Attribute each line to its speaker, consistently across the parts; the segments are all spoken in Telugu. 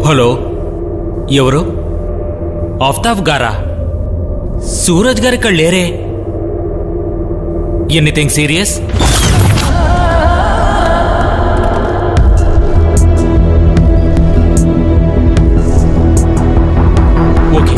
Speaker 1: హలో, ఎవరు? ఆఫ్తాబ్ గారా? సూరజ్ గారు ఇక్కడ లేరే. Anything serious? ఓకే.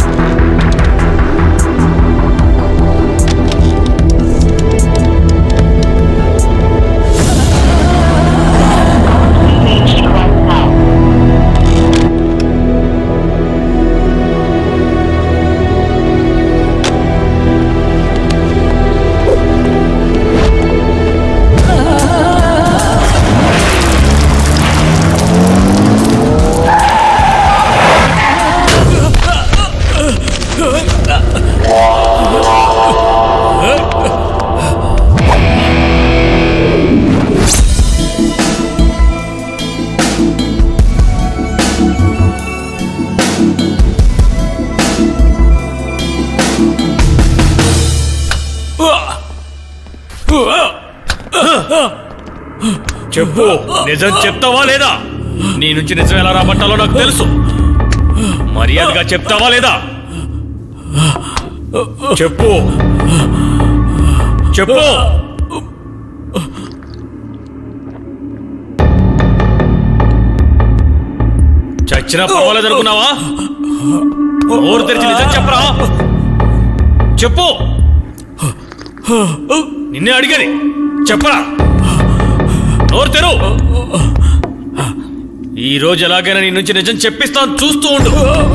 Speaker 2: చెప్పు, నిజం చెప్తావా లేదా? నీ నుంచి నిజం ఎలా రాబట్టాలో నాకు తెలుసు. మర్యాదగా చెప్తావా లేదా? చెప్పు చెప్పు. చచ్చినా పర్వాలేదనుకున్నావా? నోరు తెరిచి నిజం చెప్పరా. చెప్పు, నిన్నే అడిగేది. చెప్పరా, నోరు తెరు. ఈ రోజు ఎలాగైనా నీ నుంచి నిజం చెప్పిస్తాను, చూస్తూ ఉండు.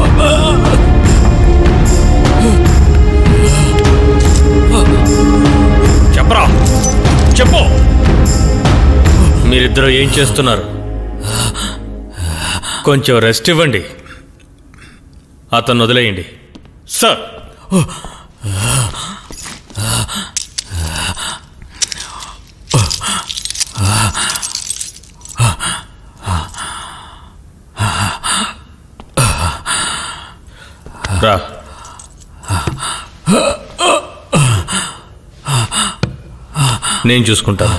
Speaker 2: చెప్పరా, చెప్పు. మీరిద్దరూ ఏం చేస్తున్నారు? కొంచెం రెస్ట్ ఇవ్వండి. అతను వదిలేయండి సార్. రా. నేను చూసుకుంటాను.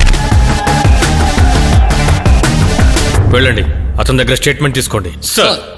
Speaker 2: వెళ్ళండి, అతని దగ్గర స్టేట్మెంట్ తీసుకోండి. సార్.